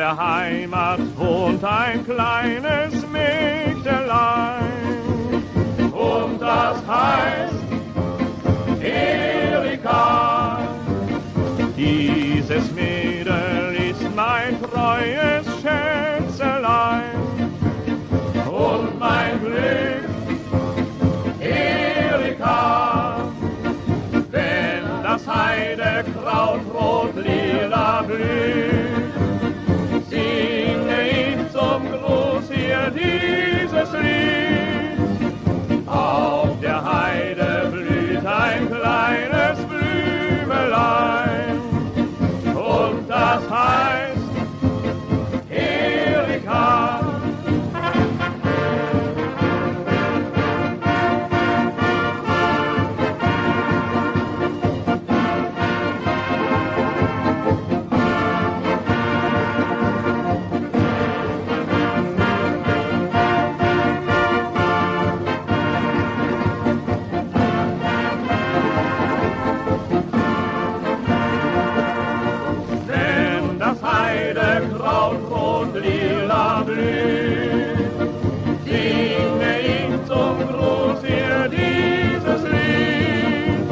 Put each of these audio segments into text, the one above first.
der Heimat wohnt ein kleines Mägdelein. Und das heißt Erika. Dieses Mädel ist mein treues Schätzelein und mein Glück, Erika. Wenn das Heidekraut rot-lila blüht, singe ich zum Gruß hier dieses Lied. Auf der Heide blüht ein kleines Blümelein und das heißt Erika. Lila blüht, singe ich zum Gruß hier dieses Lied.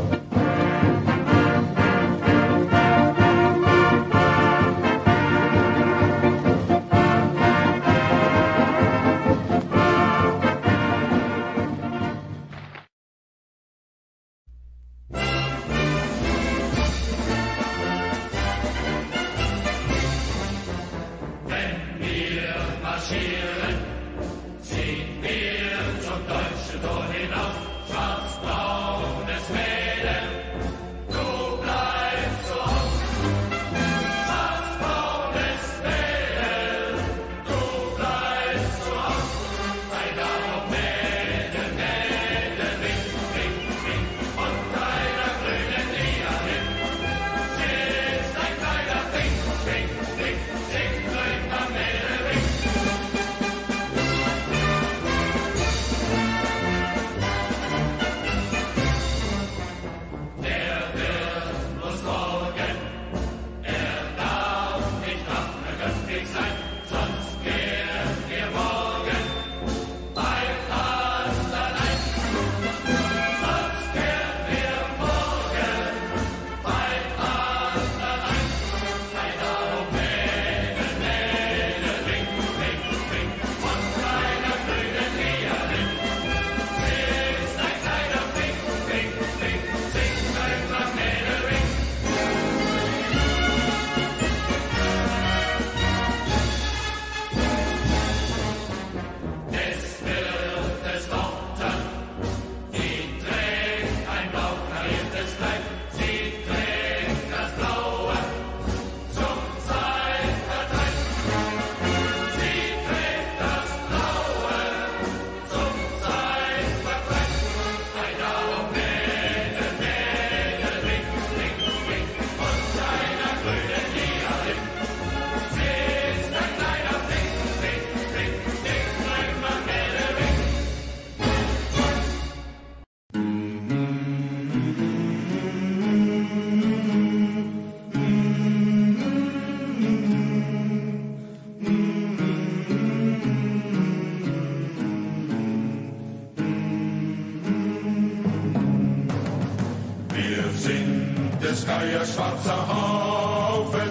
Schwarzer Haufen,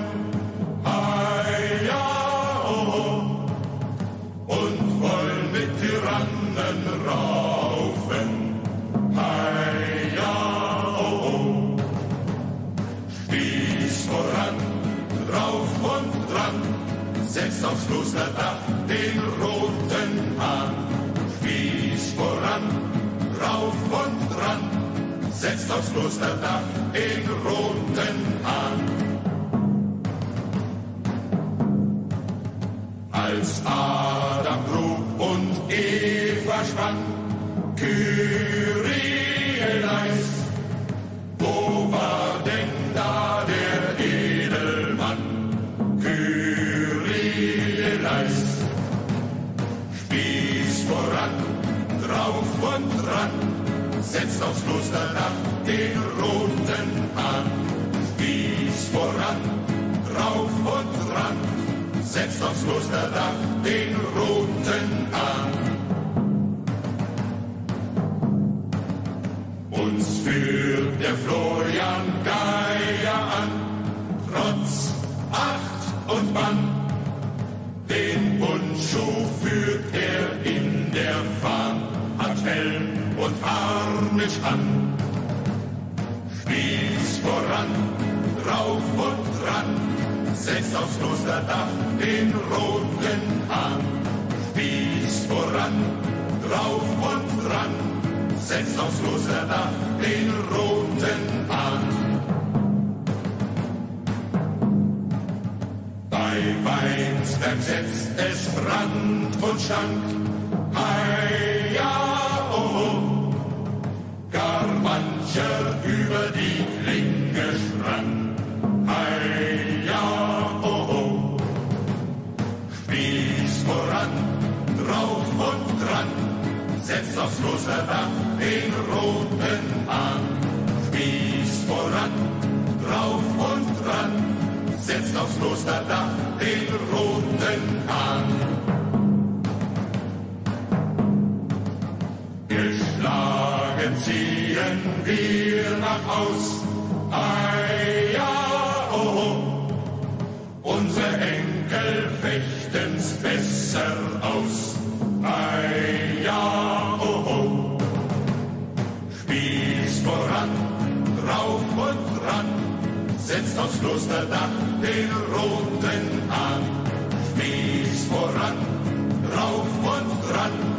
ja, oh, und wollen mit Tyrannen raufen, ja, oh, Spieß voran, drauf und dran, setzt aufs Klosterdach den roten Hahn. Spieß voran, drauf und dran, setzt aufs Klosterdach den roten Hahn. Als Adam grub und Eva spann, Kyrie eleis, wo war denn da der Edelmann? Kyrie eleis, Spieß voran, drauf und dran, setzt aufs Klosterdach den roten Hahn. Spieß voran, drauf und dran, aufs Klosterdach den roten Hahn. Uns führt der Florian Geier an, trotz Acht und Bann. Den Bundschuh führt er in der Fahn, hat Helm und Harnisch an. Spieß voran, rauf und ran, setzt aufs Klosterdach den roten Hahn. Spieß voran, rauf und ran, setzt aufs Klosterdach den roten Hahn. Bei Weinsberg setzt es Brand und Stank, hei ja, oh, oh. Gar mancher über die Klinge sprang, hei ja, oh, oh. Spieß voran, drauf und dran, setzt aufs Klosterdach den roten Hahn. Spieß voran, drauf und dran, setzt aufs Klosterdach den roten Hahn. Geschlagen ziehen wir nach Haus, ei ja, oh, oh. Unsere Enkel fechten's besser aus, ei ja, oh, oh. Spieß voran, rauf und ran, setzt aufs Klosterdach den roten Hahn. Spieß voran, rauf und ran,